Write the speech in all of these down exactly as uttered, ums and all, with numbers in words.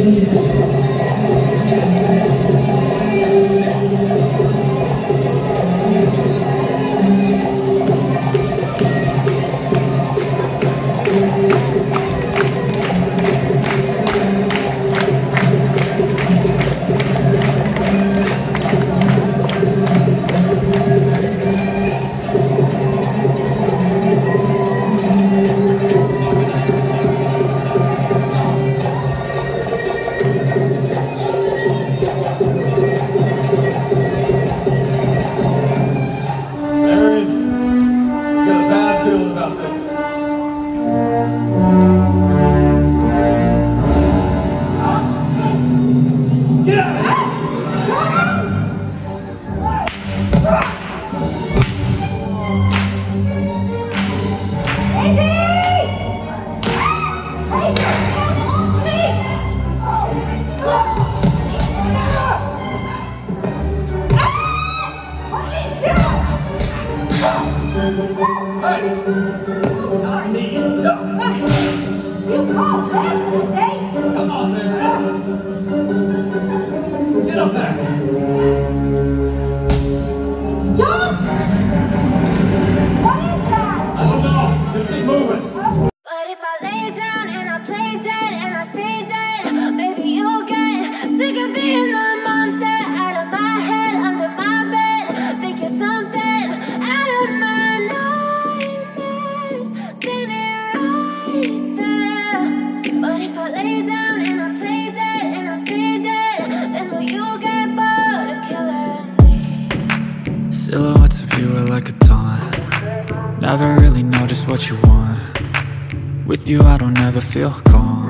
Silhouettes of you are like a taunt. Never really know just what you want. With you I don't ever feel calm.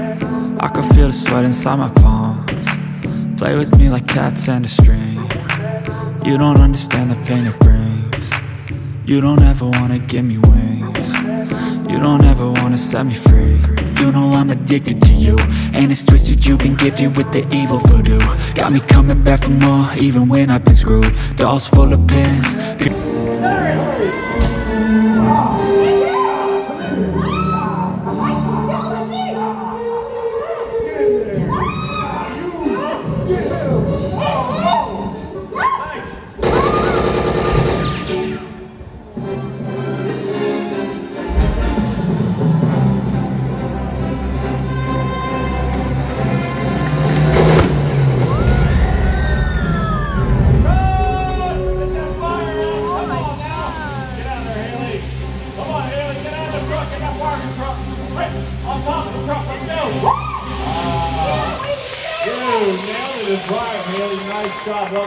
I can feel the sweat inside my palms. Play with me like cats and a string. You don't understand the pain it brings. You don't ever wanna give me wings. You don't ever wanna set me free. You know I'm addicted to you, and it's twisted, you've been gifted with the evil voodoo. Got me coming back for more, even when I've been screwed. Dolls full of pins. On top of the truck, let's go! Uh, you nailed it, Brian. Really nice job.